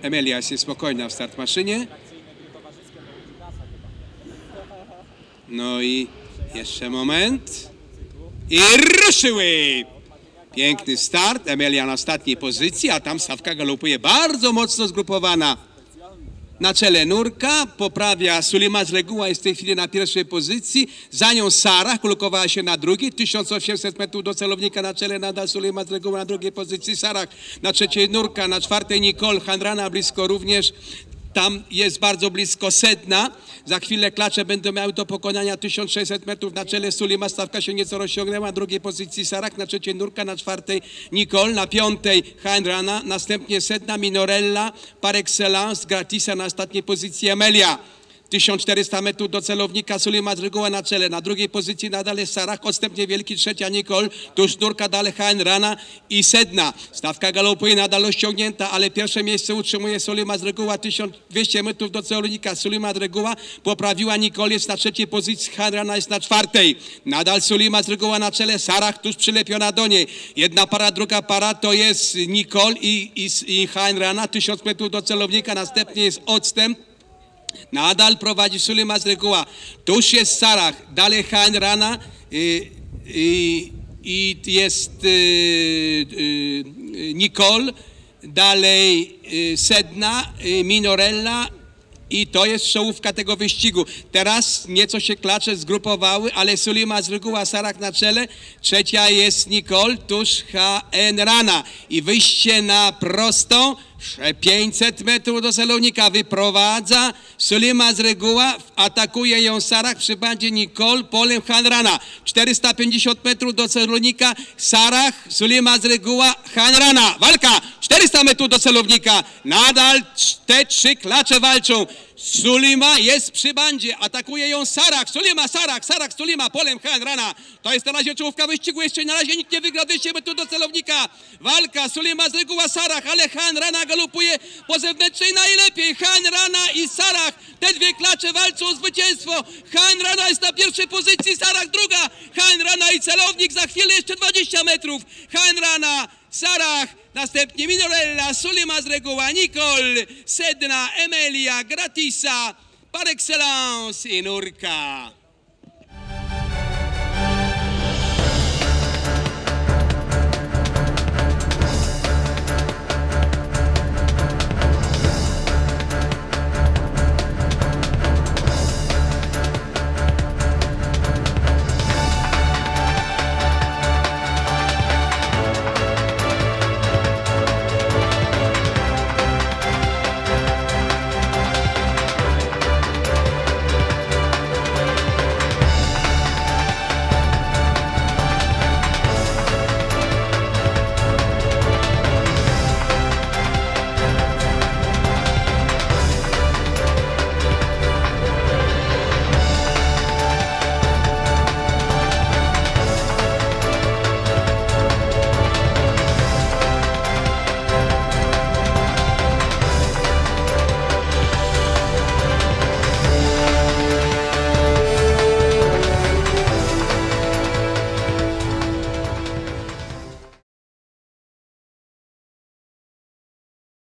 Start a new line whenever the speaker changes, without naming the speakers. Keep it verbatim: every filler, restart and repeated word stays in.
Emelia jest spokojna w start maszynie. No i jeszcze moment. I ruszyły! Piękny start. Emelia na ostatniej pozycji, a tam stawka galopuje bardzo mocno zgrupowana. Na czele Nurka, poprawia Sulima z reguła, jest w tej chwili na pierwszej pozycji. Za nią Sarah, kulokowała się na drugiej. tysiąc osiemset metrów do celownika, na czele nadal Sulima z reguła, na drugiej pozycji Sarah. Na trzeciej Nurka, na czwartej Nicole, Hanrana blisko również. Tam jest bardzo blisko Sedna. Za chwilę klacze będą miały do pokonania tysiąc sześćset metrów. Na czele Sulima stawka się nieco rozciągnęła. Na drugiej pozycji Sarah, na trzeciej Nurka, na czwartej Nicole, na piątej Hanrana, następnie Sedna, Minorella, par excellence, Gratisa na ostatniej pozycji Emelia. tysiąc czterysta metrów do celownika, Sulima z reguła na czele. Na drugiej pozycji nadal jest Sarah, odstępnie wielki, trzecia Nicole, tuż Nurka, dalej Hanrana i Sedna. Stawka galopuje nadal rozciągnięta, ale pierwsze miejsce utrzymuje Sulima z reguła, tysiąc dwieście metrów do celownika. Sulima z reguła poprawiła Nicole, jest na trzeciej pozycji, Hanrana jest na czwartej. Nadal Sulima z reguła na czele, Sarah tuż przylepiona do niej. Jedna para, druga para to jest Nicole i, i, i Hanrana, tysiąc metrów do celownika, następnie jest odstęp. Nadal prowadzi Sulima z reguła. Tuż jest Sarah, dalej Hanrana i, i, i jest y, y, Nicole, dalej y, Sedna, y, Minorella i to jest czołówka tego wyścigu. Teraz nieco się klacze zgrupowały, ale Sulima z reguła, Sarah na czele. Trzecia jest Nicole, tuż Hanrana i wyjście na prostą. pięćset metrów do celownika wyprowadza Sulima z reguła, atakuje ją Sarah przy bandzie Nicole, polem Hanrana. czterysta pięćdziesiąt metrów do celownika, Sarah, Sulima z reguła, Hanrana. Walka! czterysta metrów do celownika. Nadal te trzy klacze walczą. Sulima jest przy bandzie, atakuje ją Sarah, Sulima, Sarah, Sarah, Sulima, polem Hanrana. To jest na razie czołówka wyścigu, jeszcze na razie nikt nie wygra, dwieście metrów do celownika. Walka, Sulima z reguła, Sarah, ale Hanrana galopuje po zewnętrznej najlepiej. Hanrana i Sarah, te dwie klacze walczą o zwycięstwo. Hanrana jest na pierwszej pozycji, Sarah druga. Hanrana i celownik, za chwilę jeszcze dwadzieścia metrów. Hanrana, Sarah, następnie Minorella, Sulima z reguła, Nicole, Sedna, Emelia, Gratisa, par excellence i Nurka.